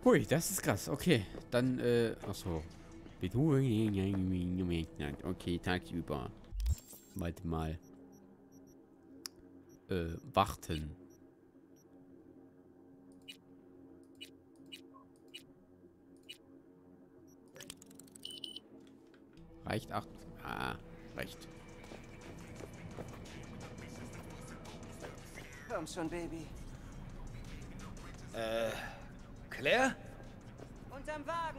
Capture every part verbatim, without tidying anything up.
Hui, das ist krass. Okay, dann, äh, achso. Okay, tagsüber. Warte mal. Äh, warten. Reicht acht. Ah, reicht. Komm schon, Baby. Äh, Claire? Unterm Wagen.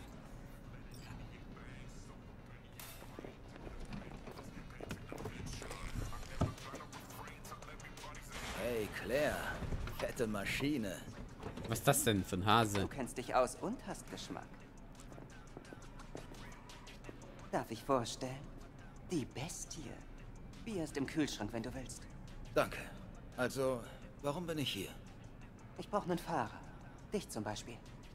Hey, Claire. Fette Maschine. Was ist das denn für ein Hase? Du kennst dich aus und hast Geschmack. Darf ich vorstellen? Die Bestie. Bier ist im Kühlschrank, wenn du willst. Danke. Also, warum bin ich hier? Ich brauche einen Fahrer. Dich zum Beispiel.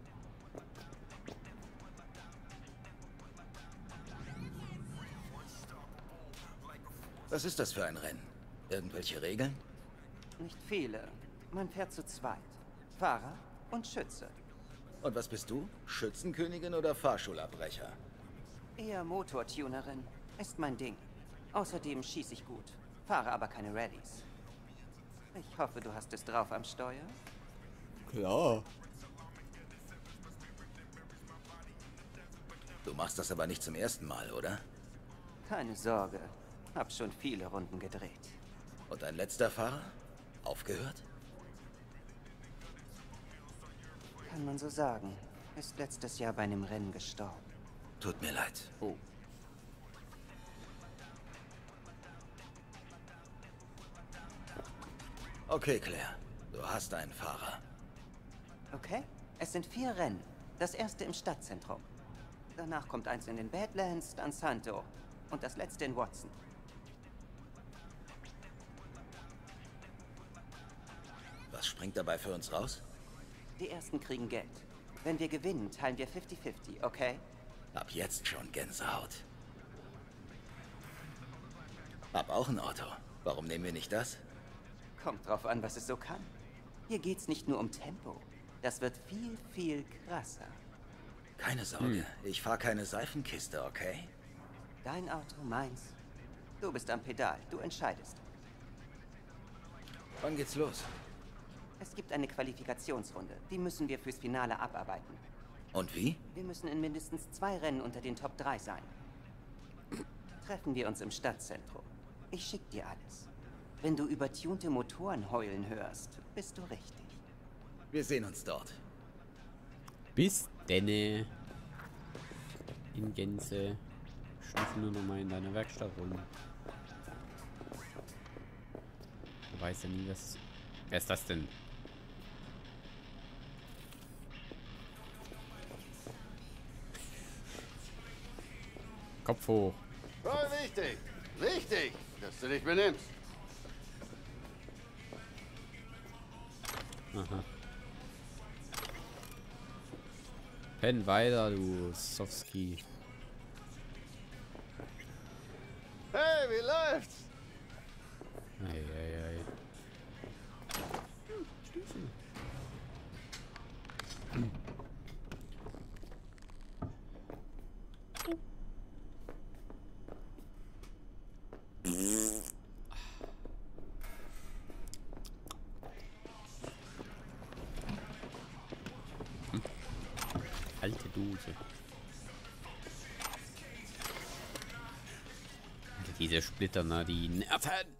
Was ist das für ein Rennen? Irgendwelche Regeln? Nicht viele. Man fährt zu zweit. Fahrer und Schütze. Und was bist du? Schützenkönigin oder Fahrschulabbrecher? Eher Motortunerin. Ist mein Ding. Außerdem schieße ich gut. Fahre aber keine Rallyes. Ich hoffe, du hast es drauf am Steuer. Klar. Du machst das aber nicht zum ersten Mal, oder? Keine Sorge. Hab schon viele Runden gedreht. Und dein letzter Fahrer? Aufgehört? Kann man so sagen. Ist letztes Jahr bei einem Rennen gestorben. Tut mir leid. Oh. Okay, Claire. Du hast einen Fahrer. Okay? Es sind vier Rennen. Das erste im Stadtzentrum. Danach kommt eins in den Badlands, dann Santo. Und das letzte in Watson. Was springt dabei für uns raus? Die ersten kriegen Geld. Wenn wir gewinnen, teilen wir fünfzig fünfzig, okay? Ab jetzt schon Gänsehaut. Hab auch ein Auto. Warum nehmen wir nicht das? Kommt drauf an, was es so kann. Hier geht's nicht nur um Tempo. Das wird viel, viel krasser. Keine Sorge, ich fahr keine Seifenkiste, okay? Dein Auto, meins. Du bist am Pedal, du entscheidest. Wann geht's los? Es gibt eine Qualifikationsrunde. Die müssen wir fürs Finale abarbeiten. Und wie? Wir müssen in mindestens zwei Rennen unter den Top drei sein. Treffen wir uns im Stadtzentrum. Ich schick dir alles. Wenn du übertunte Motoren heulen hörst, bist du richtig. Wir sehen uns dort. Bis denne. In Gänze. Schließe nur noch mal in deiner Werkstatt rum. Du weißt ja nie, was... Wer ist das denn? Kopf hoch. Voll wichtig. Wichtig, dass du dich benimmst. Aha. Penn weiter, du Sofski. Hey, wie läuft's? Eieiei. Alte Dose. Diese Splitter, na, die nerven.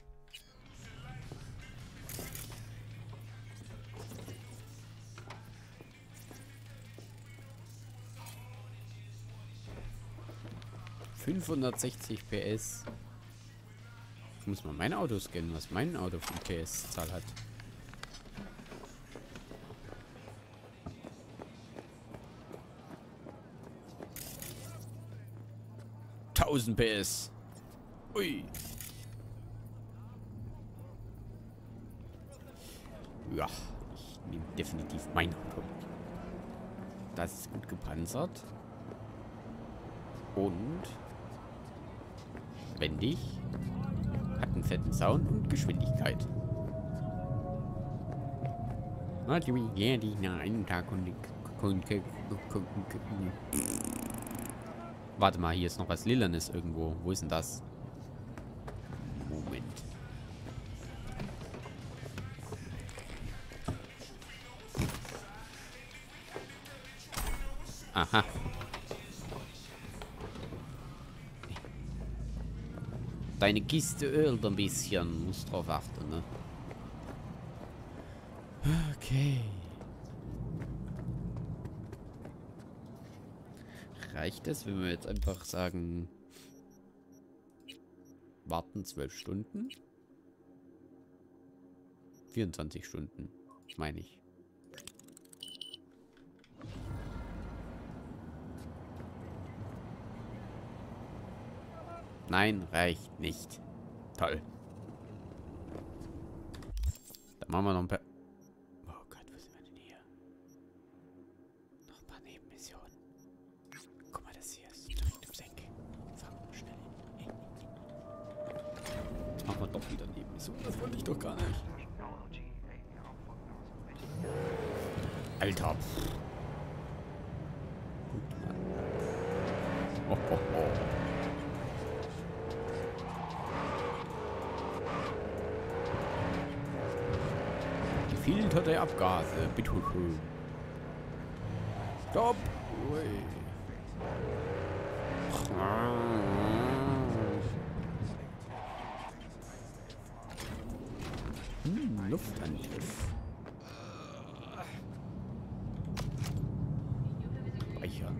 fünfhundertsechzig P S. Ich muss mal mein Auto scannen, was mein Auto für P S-Zahl hat. tausend P S. Ui. Ja, ich nehme definitiv mein Auto. Das ist gut gepanzert. Und wendig. Hat einen fetten Sound und Geschwindigkeit. Na, die, ja, die nach einem Tag und Warte mal, hier ist noch was Lilanes irgendwo. Wo ist denn das? Moment. Aha. Deine Kiste ölt ein bisschen. Muss drauf achten, ne? Okay. Reicht es, wenn wir jetzt einfach sagen, warten zwölf Stunden? vierundzwanzig Stunden, meine ich. Nein, reicht nicht. Toll. Dann machen wir noch ein paar... Oh Gott, was sind wir denn hier? Noch ein paar Nebenmissionen. Guck mal, das hier ist direkt im Senk. Fahren wir schnell hin. Jetzt machen wir doch wieder Nebenmissionen. Das wollte ich doch gar nicht. Alter. Gut, Mann. Oh, oh, oh. Gefilterte Abgase. Bitte schön. Stopp. Ui. Hm, Luftangriff. Speichern.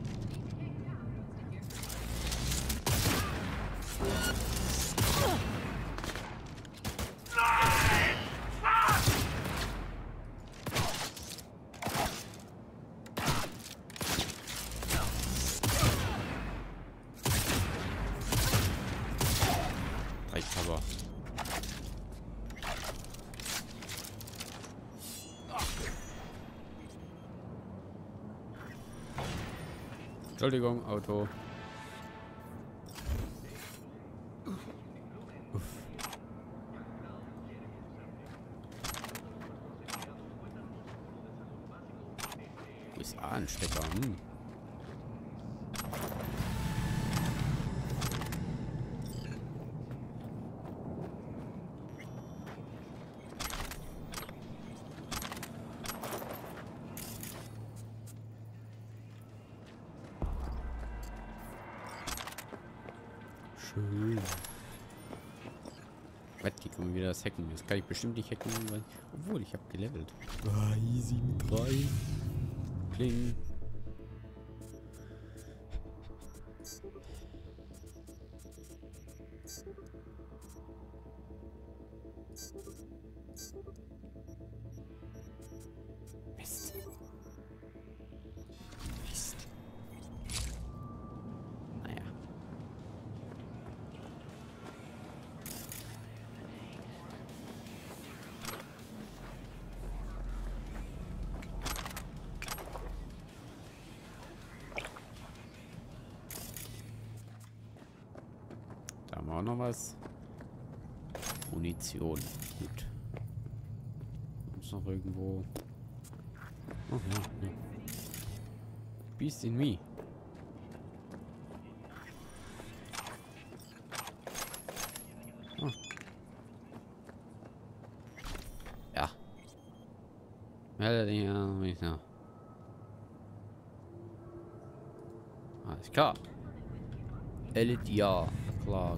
Reicht aber. Entschuldigung, Auto. Uff. U S A-Anstecker. Hm. Schön. Was, die können wieder das hacken. Das kann ich bestimmt nicht hacken, weil... Obwohl, ich habe gelevelt. Ah, easy mit drei. Kling. Mist. Mist. Naja. Da haben wir auch noch was. Munition. Gut. Ist noch irgendwo. Oh ja, ja. Beast in me. Oh. Ja. Melde dich an mich noch. Alles klar. Elite, ja. Klar.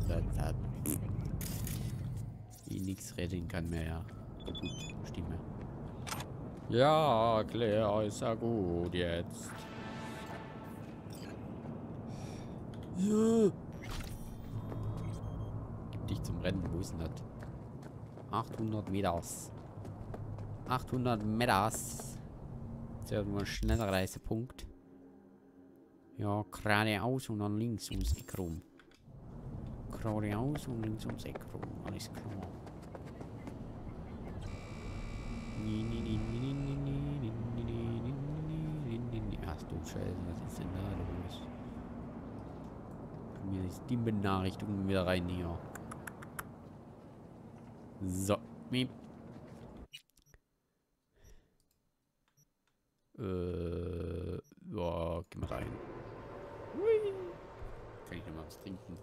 Die nichts retten kann mehr, ja. Gut, Stimme. Ja, Claire ist ja gut jetzt. Ja. Gib dich zum Rennen. Wo ist denn das? achthundert Meters. achthundert Meters. Das ist ja nur ein schneller Reisepunkt. Ja, geradeaus und dann links ums Eck rum. Geradeaus und links ums Eck rum. Alles klar. Ach du Scheiße, was ist denn da los? Mir ist die Benachrichtigung wieder rein hier. So. Miep. Äh. rein. Hui. Kann ich noch mal was trinken?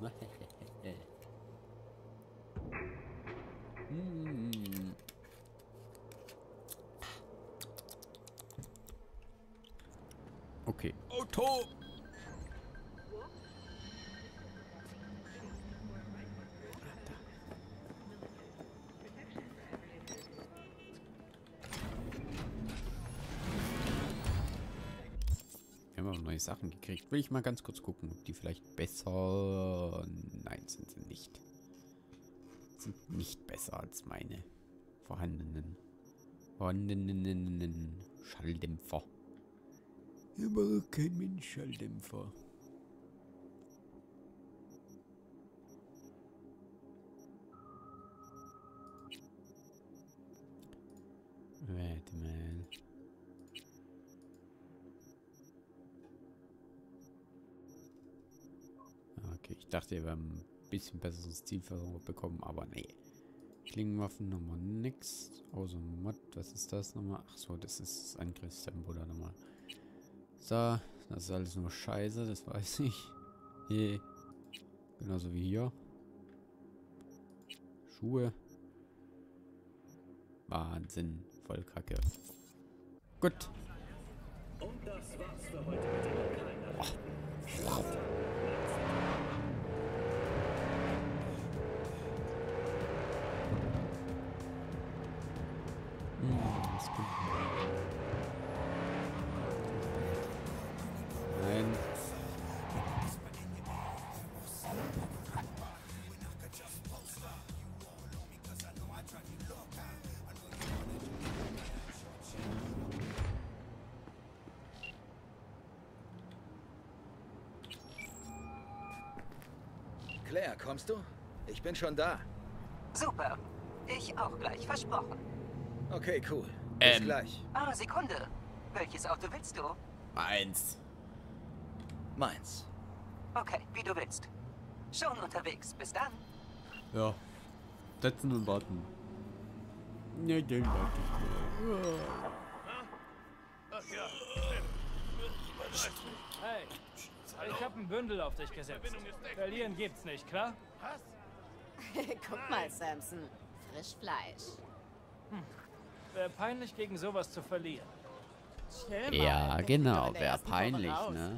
hm. Okay. Auto! Wir haben auch neue Sachen gekriegt. Will ich mal ganz kurz gucken, ob die vielleicht besser... Nein, sind sie nicht. Sind nicht besser als meine vorhandenen vorhandenen Schalldämpfer. Aber kein Mensch Schalldämpfer. Warte mal. Okay, ich dachte, wir haben ein bisschen besseres Ziel bekommen, aber nee. Klingenwaffen nochmal nix. Außer Mod, was ist das nochmal? Ach so, das ist das Angriffstempo da nochmal. So, das ist alles nur Scheiße, das weiß ich. Hey. Genauso wie hier. Schuhe. Wahnsinn, voll Kacke. Gut. Und das war's für heute mit den lokalen Nachrichten. Hm, das ist gut. Nein. Claire, kommst du? Ich bin schon da. Super. Ich auch gleich, versprochen. Okay, cool. Bis Ähm. gleich. Ah, Sekunde. Welches Auto willst du? Eins. Meins. Okay, wie du willst. Schon unterwegs. Bis dann. Ja. Setzen und warten. Ne, dann warte ich mal. Hey, ich hab ein Bündel auf dich gesetzt. Verlieren gibt's nicht, klar? Guck mal, Samson. Frischfleisch. Wäre peinlich, gegen sowas zu verlieren. Chill mal. Ja, Das genau. fliegt doch in der Wäre ersten Woche peinlich, raus. ne?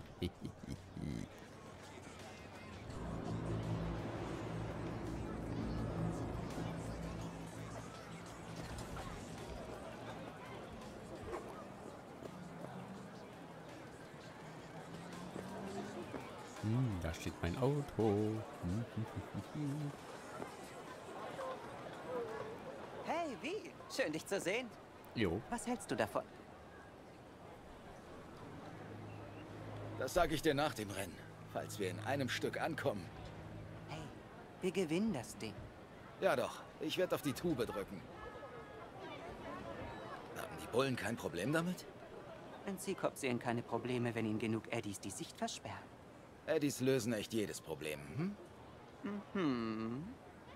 Hm, da steht mein Auto. Hm, hm, hm, hm. Hey, wie? Schön, dich zu sehen. Jo. Was hältst du davon? Das sage ich dir nach dem Rennen, falls wir in einem Stück ankommen. Hey, wir gewinnen das Ding. Ja doch, ich werde auf die Tube drücken. Haben die Bullen kein Problem damit? In Seacop sehen keine Probleme, wenn ihnen genug Eddies die Sicht versperren. Eddies lösen echt jedes Problem. Hm? Hm.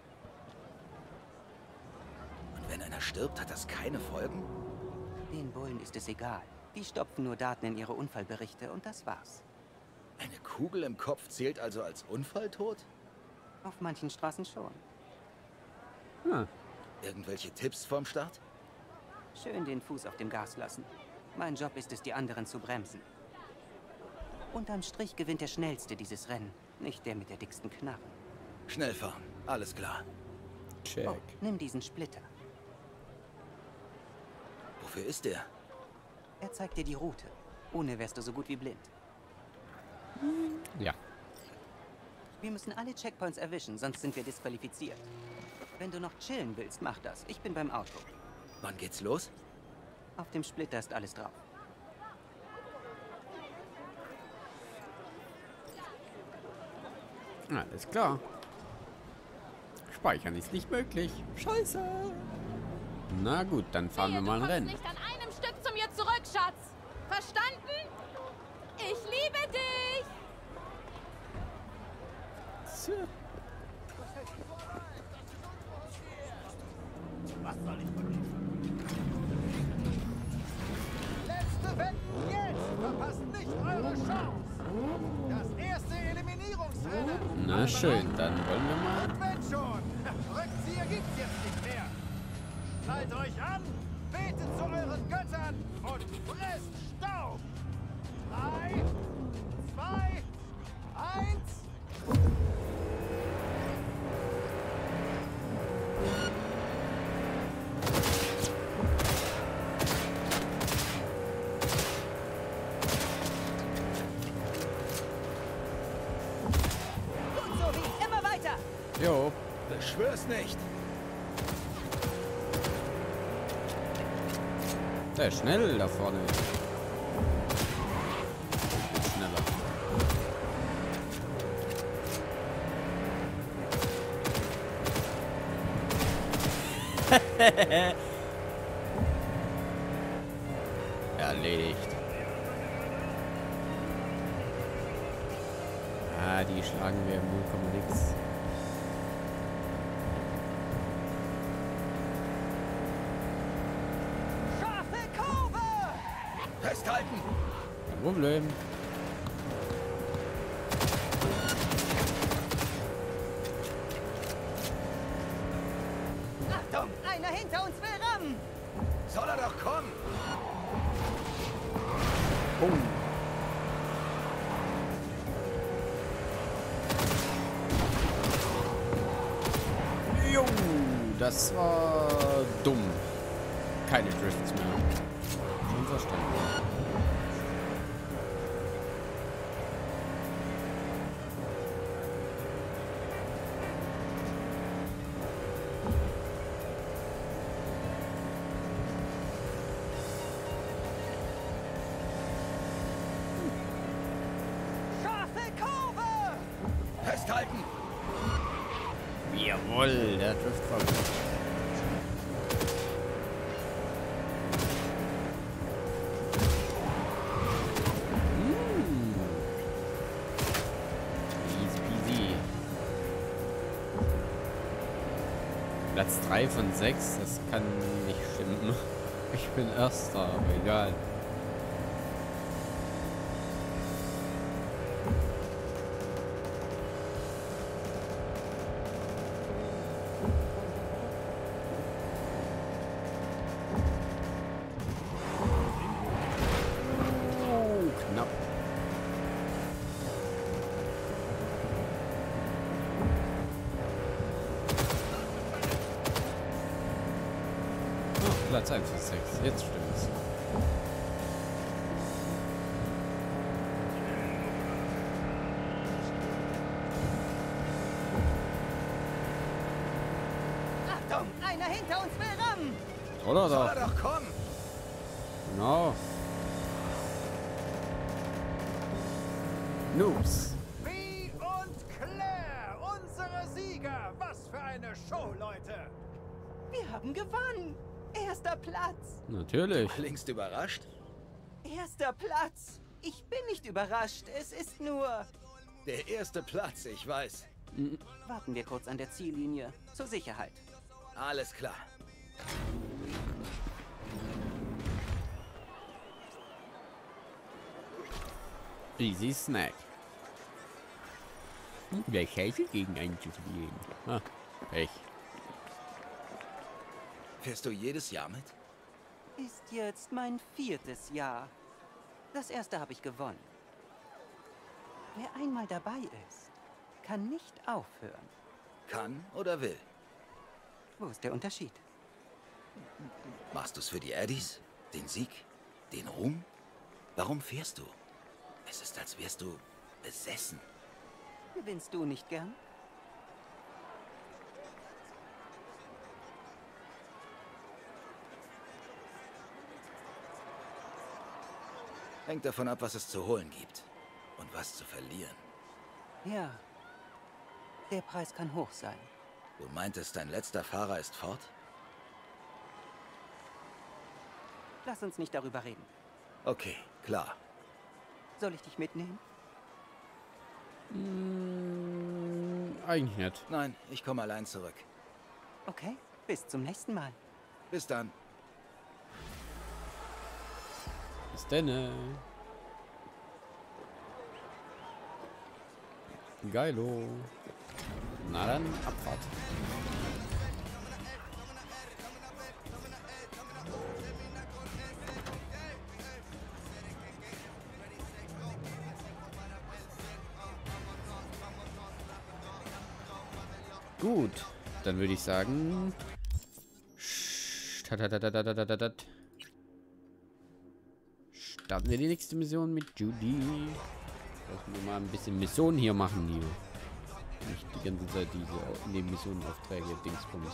Und wenn einer stirbt, hat das keine Folgen? Den Bullen ist es egal. Die stopfen nur Daten in ihre Unfallberichte und das war's. Eine Kugel im Kopf zählt also als Unfalltod? Auf manchen Straßen schon. Hm. Irgendwelche Tipps vom Start? Schön den Fuß auf dem Gas lassen. Mein Job ist es, die anderen zu bremsen. Unterm Strich gewinnt der Schnellste dieses Rennen, nicht der mit der dicksten Knarre. Schnell fahren, alles klar. Check. Oh, nimm diesen Splitter. Wofür ist der? Er zeigt dir die Route. Ohne wärst du so gut wie blind. Ja. Wir müssen alle Checkpoints erwischen, sonst sind wir disqualifiziert. Wenn du noch chillen willst, mach das. Ich bin beim Auto. Wann geht's los? Auf dem Splitter ist alles drauf. Alles klar. Speichern ist nicht möglich. Scheiße. Na gut, dann fahren wir mal ein Du kommst Rennen. nicht an einem Stück zu mir zurück, Schatz. Verstanden? Ich liebe dich. Tja. Letzte Wetten jetzt! Verpasst nicht eure Chance! Na schön, dann wollen wir mal. Und wenn schon, Rückzieher gibt's jetzt nicht mehr. Schnallt euch an, betet zu euren Göttern und fresst Staub. Drei, zwei, eins. Gut so, wie immer weiter. Jo. Beschwör's nicht. Sehr schnell da vorne. Geht schneller. Erledigt. Ah, die schlagen wir im null Komma nix. Scharfe Kurve! Festhalten. Kein Problem. Achtung, einer hinter uns will rammen. Soll er doch kommen. Oh. Jo, das war dumm. Keine Drifts mehr. Schon verstanden. Scharfe Kurve! Festhalten. Jawohl, der trifft voll. Mm. Easy peasy. Platz drei von sechs, das kann nicht stimmen. Ich bin Erster, aber egal. Knapp. Oh, Platz eins von sechs. Jetzt stimmt's. Achtung, einer hinter uns will rammen. Oder Soll doch? er doch kommen. Genau. Noobs. Wie und Claire, unsere Sieger. Was für eine Show, Leute. Wir haben gewonnen. Erster Platz. Natürlich. Klingst überrascht? Erster Platz. Ich bin nicht überrascht. Es ist nur... Der erste Platz, ich weiß. Warten wir kurz an der Ziellinie. Zur Sicherheit. Alles klar. Easy Snack. Wer Käse gegen einen zu spielen? Ah, Pech. Fährst du jedes Jahr mit? Ist jetzt mein viertes Jahr. Das erste habe ich gewonnen. Wer einmal dabei ist, kann nicht aufhören. Kann oder will? Wo ist der Unterschied? Machst du's für die Eddies? Den Sieg? Den Ruhm? Warum fährst du? Es ist, als wärst du besessen. Gewinnst du nicht gern? Hängt davon ab, was es zu holen gibt. Und was zu verlieren. Ja. Der Preis kann hoch sein. Du meintest, dein letzter Fahrer ist fort? Lass uns nicht darüber reden. Okay, klar. Soll ich dich mitnehmen? Hm, eigentlich nicht. Nein, ich komme allein zurück. Okay, bis zum nächsten Mal. Bis dann. Bis denn. Geilo. Na dann, Abfahrt. Gut, dann würde ich sagen, starten wir die nächste Mission mit Judy. Lassen wir mal ein bisschen Mission hier machen hier. Nicht die ganze Zeit diese Nebenmissionenaufträge, Dingsbums.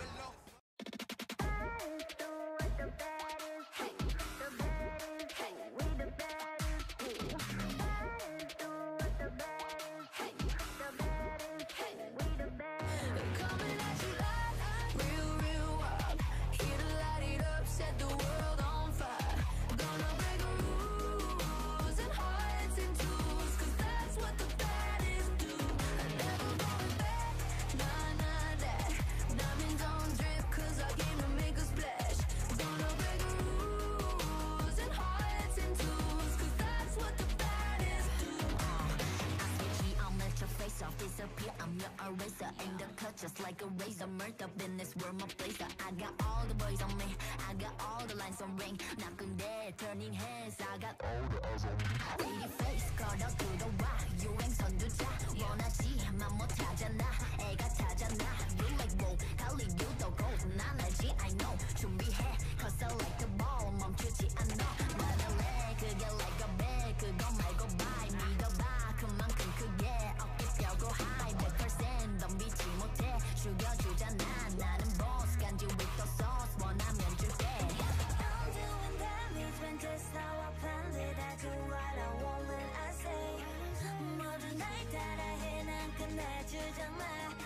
Just like a razor, murked up in this world, my place. I got all the boys on me, I got all the lines on ring. Knocking dead, turning heads, I got all the eyes on me. Pretty face, 걸어 들어와, 유행선 두자. 원하지만 못하잖아, 애가 타잖아. You like roll, 달리 유도 go. 난 알지, I know. 준비해, cause I like the ball, 멈추지 않아. 나는 래, 그게 like a bag, 그거 말고 bye. 믿어봐, 그만큼 크게 어깨 펴고 high. 백 퍼센트 덤비지 못해. 죽여주잖아 나는 boss 간지 with the sauce 원하면 줄게 I'm doing damage when just how I planned it I do what I want when I say 모두 날 따라해 난 끝내주잖아